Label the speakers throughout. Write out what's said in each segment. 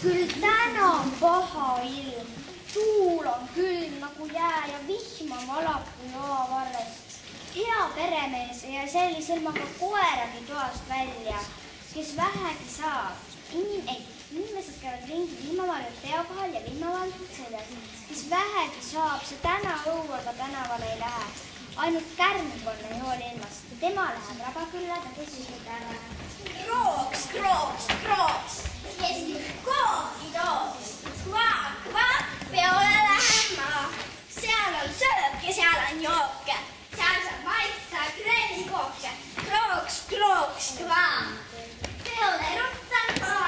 Speaker 1: Küll täna on paha ilm. Tuul on külm nagu jää ja vihma valab kui joavarrest. Hea peremees ja sellisel maga koeragi toast välja, kes vähegi saab. Inimesed käivad ringi vihmavarjud pea kohal ja vihmavalgud seljas. Kes vähegi saab, see täna õuega tänavale ei lähe. Ainult kärmkonna ei hooli ennast. Tema läheb rabakülla, ta kes ütleb ära.
Speaker 2: Krooks, krooks, krooks, kes kooki tooks. Kvaak, kvaak, peole lähen ma. Seal on sööb ja seal on jooke. Seal saab maitsta kreemikooke. Krooks, krooks, kvaak. Peole ruttan ma.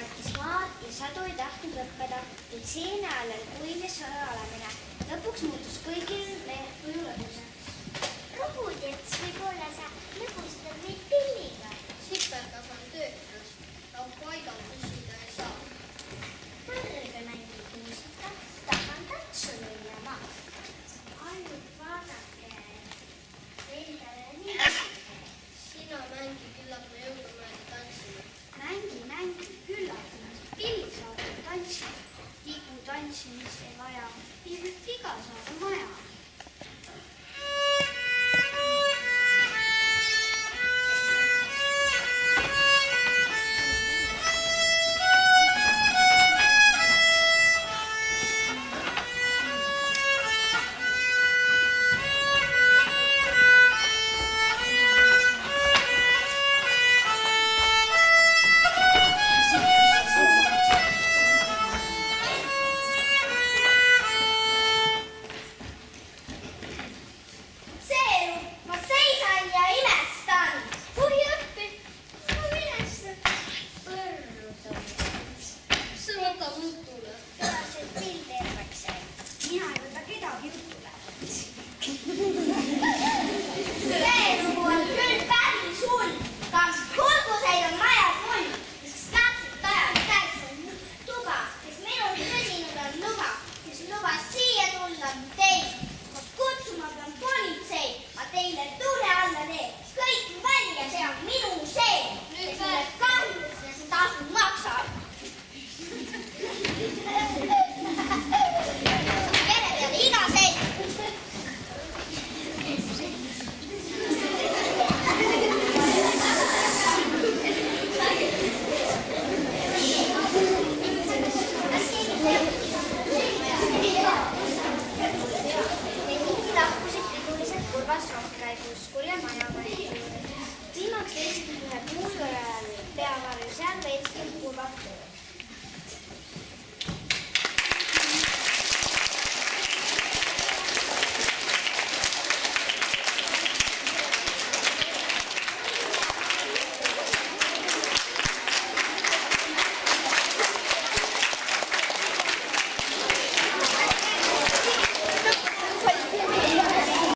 Speaker 1: Sadu ei tahtnud lõppeda, et seina allel kuiv ja soe olemine. Lõpuks muutus